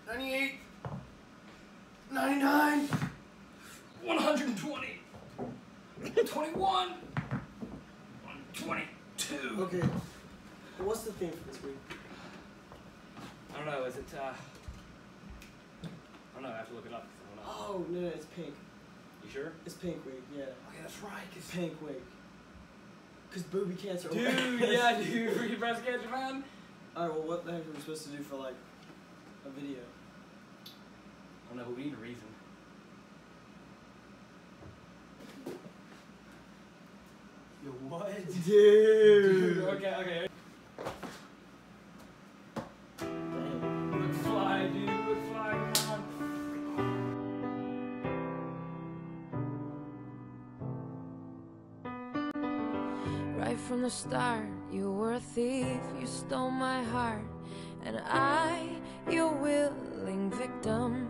98, 99, 120, 21, 122. Okay, what's the theme for this week? I don't know, is it, I don't know, I have to look it up. I don't know. Oh, no, it's pink. You sure? It's pink week, yeah. Okay, that's right. It's pink week. Because booby cancer. Dude, yeah, dude, freaking breast cancer, man. Alright, well, what the heck are we supposed to do for, like, a video? I don't know, but we need a reason. Yo, what? Dude! Okay. Damn. Look fly, dude, look fly, come on. Right from the start, you were a thief, you stole my heart, and I, your willing victim.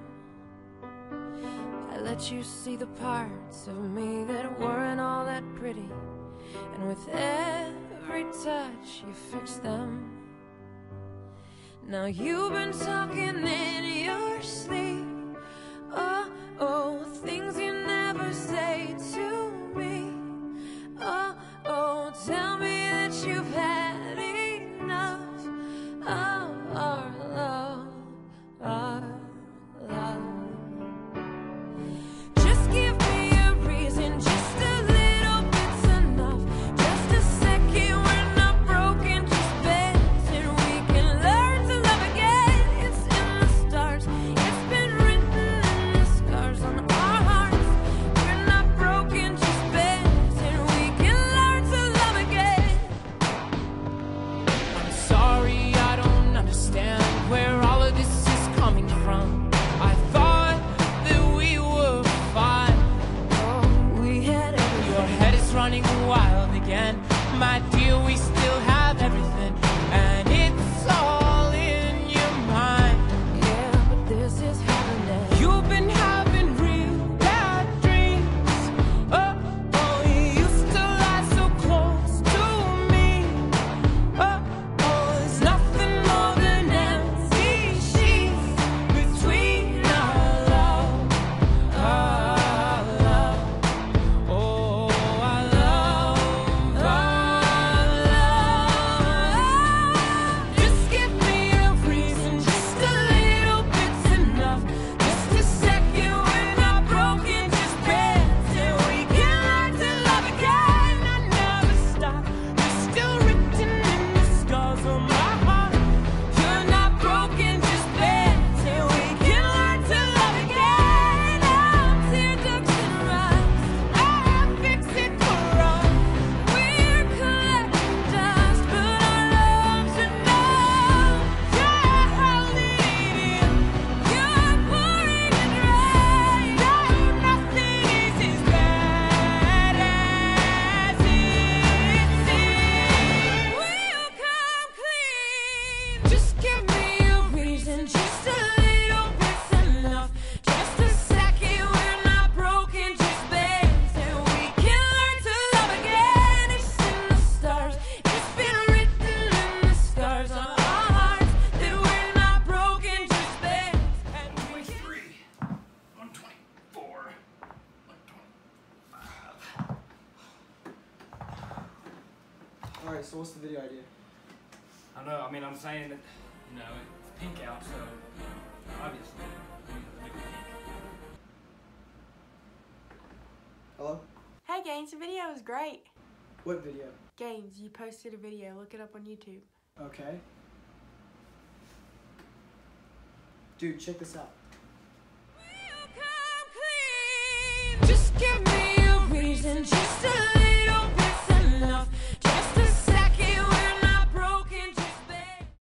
I let you see the parts of me that weren't all that pretty, and with every touch you fixed them. Now you've been talking in your sleep, oh, things you never say to me. Oh, tell me that you've had enough of our love, our love. Just give me a reason, just a little bit's enough. Just a second, we're not broken, just bends, and we can learn to love again. It's in the stars, it's been written in the scars on our hearts. We're not broken, just bends, and we can learn to love again. I'm sorry, I don't understand where all of this is coming from. I thought that we were fine. Oh, we had everything. Your head is running wild again. My dear, we still have everything, and it's all in your mind. Yeah, but this is happening. You've been having real bad dreams. Oh, you used to lie so close to me. Oh, there's nothing more than empty sheets between our love, our love. Oh, our love, our love. Just give me a reason, just a little bit's enough. Just a second, we're not broken, just bends, and we can learn to love again. I never stop, you're still written in the scars on my heart. You're not broken, just bends, and we can learn to love again. Now tear ducts and rocks, I fix it for us. We're collecting dust, but our love's enough. You're holding it in, you're pouring it right. No, nothing is as bad as it seems. Will you come clean? Just give me a reason, just a little bit's enough. Just a second, we're not broken, just bends, and we can learn to love again. It's in the stars, it's been written in the scars on our hearts that we're not broken, just bends, and we 123, 124, 125. Alright, so what's the video idea? I don't know, I mean, I'm saying that, you know, it's pink out, so obviously, we need to make it pink. Hello? Hey Gaines, the video was great. What video? Gaines, you posted a video. Look it up on YouTube. Okay. Dude, check this out.